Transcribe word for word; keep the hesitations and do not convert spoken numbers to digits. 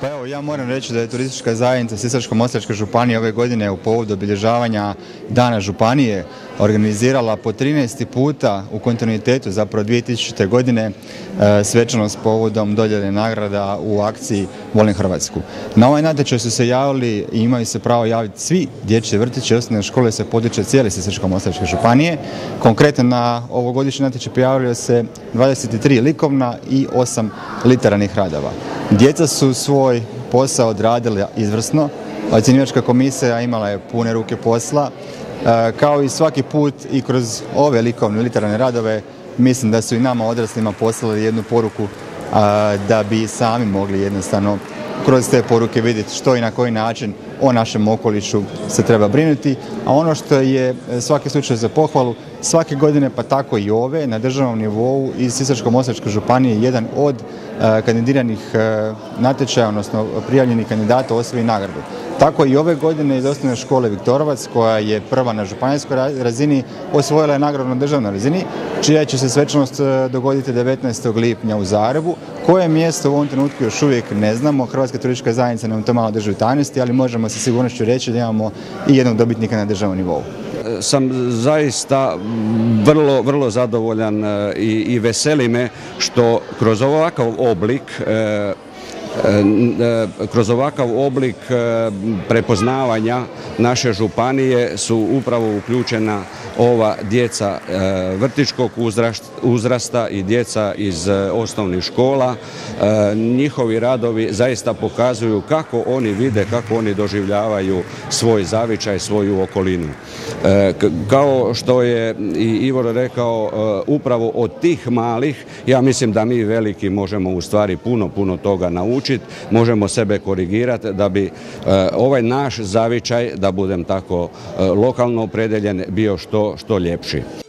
Pa evo, ja moram reći da je turistička zajednica Sisačko-moslavačke županije ove godine u povodu obilježavanja Dana županije organizirala po trinaesti puta u kontinuitetu, zapravo dvije tisućite. godine, svečanost povodom dodjele nagrada u akciji Volim Hrvatsku. Na ovaj natječaj su se javili i imaju se pravo javiti svi dječji vrtići i osnovne škole sa područja cijele Sisačko-moslavačke županije. Konkretno na ovogodišnji natječaj prijavilo se dvadeset tri likovna i osam literarnih radova. Djeca su svoj posao odradila izvrsno, ocjenjivačka komisija imala je pune ruke posla. Kao i svaki put i kroz ove likovne literarne radove, mislim da su i nama odraslima poslali jednu poruku da bi sami mogli jednostavno kroz te poruke vidjeti što i na koji način o našem okolišu se treba brinuti. A ono što je svaki slučaj za pohvalu, svake godine pa tako i ove, na državnom nivou iz Sisačko-moslavačke županije jedan od kandidiranih natječaja, odnosno prijavljenih kandidata osvoji nagradu. Tako i ove godine iz osnovne škole Viktorovac, koja je prva na županijskoj razini, osvojila je nagradu na državnoj razini, čija će se svečanost dogoditi devetnaestog lipnja u Zagrebu. Koje mjesto u ovom trenutku još uvijek ne znamo, Hrvatska turistička zajednica nam to malo drži u tajnosti, ali možemo sa sigurnošću reći da imamo i jednog dobitnika na državnom nivou. Sam zaista vrlo, vrlo zadovoljan i, i veseli me što kroz ovakav oblik kroz ovakav oblik prepoznavanja naše županije su upravo uključena ova djeca vrtićkog uzrasta i djeca iz osnovnih škola. Njihovi radovi zaista pokazuju kako oni vide, kako oni doživljavaju svoj zavičaj, svoju okolinu. Kao što je i Ivor rekao, upravo od tih malih, ja mislim da mi veliki možemo u stvari puno, puno toga naučiti. Možemo sebe korigirati da bi ovaj naš zavičaj, da budem tako lokalno opredeljen, bio što, što ljepši.